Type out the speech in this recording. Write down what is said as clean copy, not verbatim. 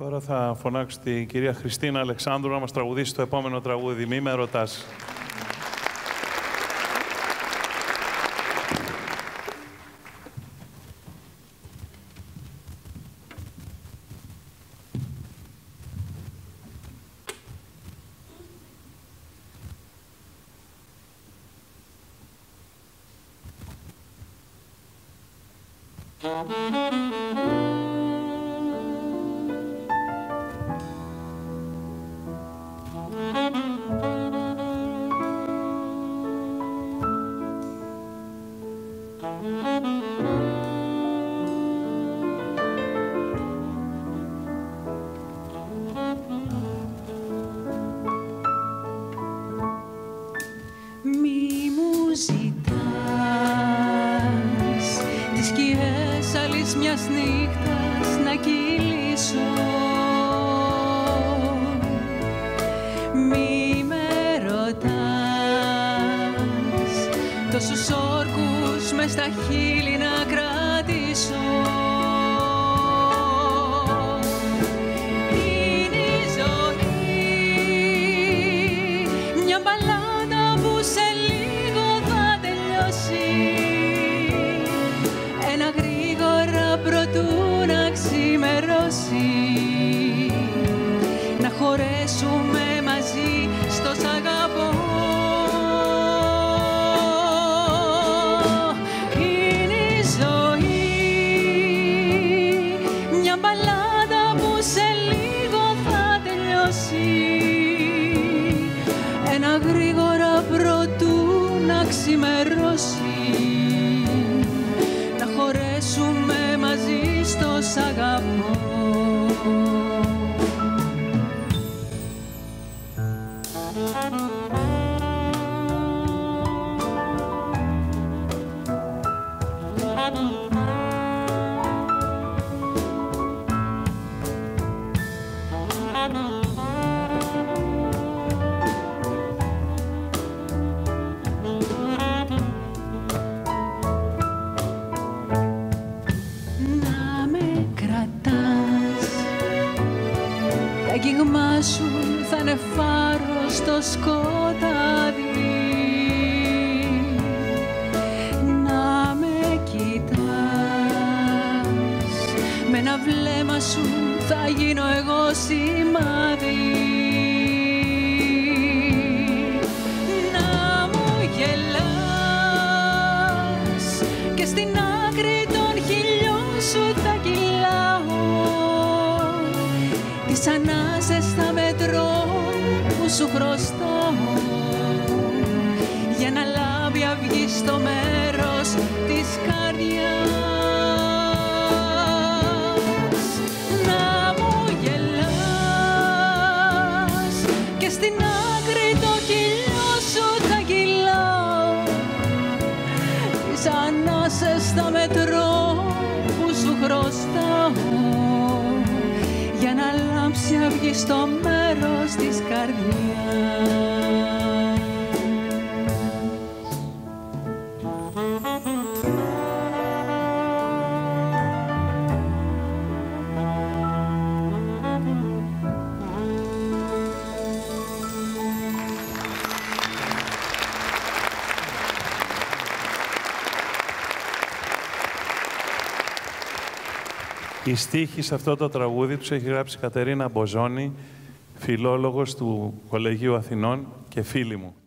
Τώρα θα φωνάξω την κυρία Χριστίνα Αλεξάνδρου να μας τραγουδήσει το επόμενο τραγούδι. Μη με ρωτάς. Μη μου ζητάς τις σκιές άλλης μιας νύχτας να κυλήσω. Μη με ρωτάς τόσους όρκους μες στα χείλη να κρατήσω. Είναι η ζωή μια μπαλάντα που σε λίγο θα τελειώσει. Ένα γρήγορα προτού να ξημερώσει, να χωρέσουμε μαζί στο σ' αγαπώ. Είναι η ζωή μια μπαλάντα που σε λίγο θα τελειώσει. Ένα γρήγορα προτού να ξημερώσει, να χωρέσουμε μαζί στο σ' αγαπώ. Να με κρατάς, τα αγγίγμα σου θα είναι φάρος στο σκοτάδι. Να με κοιτάς, με ένα βλέμμα σου θα γίνω εγώ σημάδι. Να μου γελάς και στην άκρη των χιλιών σου θα κυλάω. Τις ανάσες θα μετρώ που σου χρωστάω, για να λάβει αυγή στο μέρος της καρδιάς. Να μου γελάς και στην άκρη το χιλιό σου θα κυλάω. Τις ανάσες θα μετρώ που σου χρωστάω, για να λάμψει αυγή στο μέρος της καρδιάς. Οι στίχοι σε αυτό το τραγούδι τους έχει γράψει η Κατερίνα Μποζόνη, φιλόλογος του Κολεγίου Αθηνών και φίλη μου.